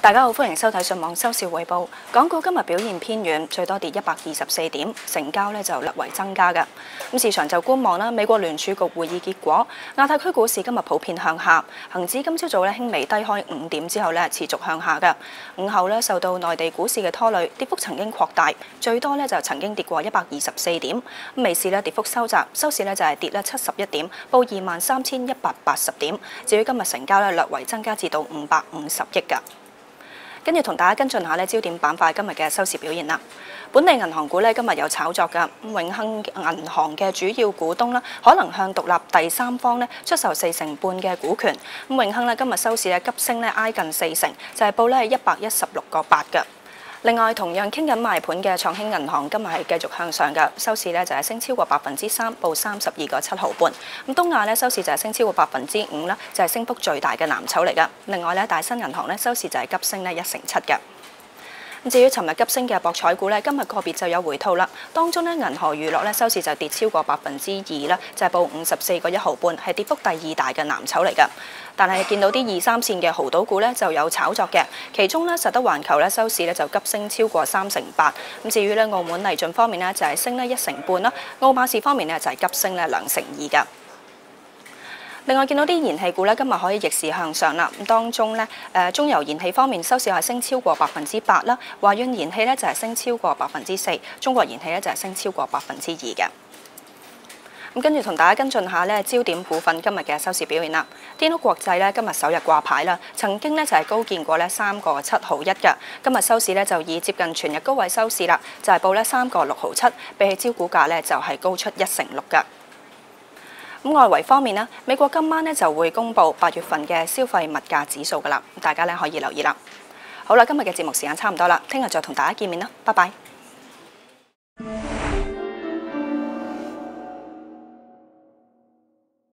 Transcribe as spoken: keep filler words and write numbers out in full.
大家好，歡迎收睇信網收市匯報。港股今日表現偏軟，最多跌一百二十四點，成交咧就略為增加嘅。咁市場就觀望啦，美國聯儲局會議結果。亞太區股市今日普遍向下，恒指今朝早咧輕微低開五點之後咧持續向下嘅。午後咧受到內地股市嘅拖累，跌幅曾經擴大，最多咧就曾經跌過一百二十四點。咁尾市咧跌幅收窄，收市咧就係跌咧七十一點，報二萬三千一百八十點。至於今日成交咧略為增加至到五百五十億㗎。跟住同大家跟進下呢焦點板塊今日嘅收市表現啦。本地銀行股呢今日有炒作㗎，永亨銀行嘅主要股東啦，可能向獨立第三方呢出售四成半嘅股權。咁永亨呢今日收市咧急升呢挨近四成，就係報呢係一百一十六個八㗎。另外，同樣傾緊賣盤嘅創興銀行今日係繼續向上嘅，收市咧就係升超過百分之三，報三十二個七毫半。咁東亞咧收市就係升超過百分之五啦，就係升幅最大嘅藍籌嚟㗎。另外咧，大新銀行咧收市就係急升咧一成七嘅。至於尋日急升嘅博彩股咧，今日個別就有回吐啦。當中咧，銀河娛樂咧收市就跌超過百分之二啦，就係報五十四個一毫半，係跌幅第二大嘅藍籌嚟㗎。但係見到啲二三線嘅豪賭股咧就有炒作嘅，其中咧實德環球咧收市咧就急升超過三成八。咁至於咧澳門麗駿方面咧就係升咧一成半啦，澳馬仕方面咧就係急升咧兩成二㗎。另外見到啲燃氣股咧，今日可以逆市向上啦。咁當中咧，誒中油燃氣方面收市係升超過百分之八啦，華潤燃氣咧就係升超過百分之四，中國燃氣咧就係升超過百分之二嘅。咁跟住同大家跟進下咧焦點股份今日嘅收市表現啦。天屋國際咧今日首日掛牌啦，曾經咧就係高見過咧三個七毫一嘅，今日收市咧就以接近全日高位收市啦，就係報咧三個六毫七，比起招股價咧就係高出一成六㗎。咁外圍方面呢，美國今晚咧就會公布八月份嘅消費物價指數㗎啦，大家咧可以留意啦。好啦，今日嘅節目時間差唔多啦，聽日再同大家見面啦，拜拜。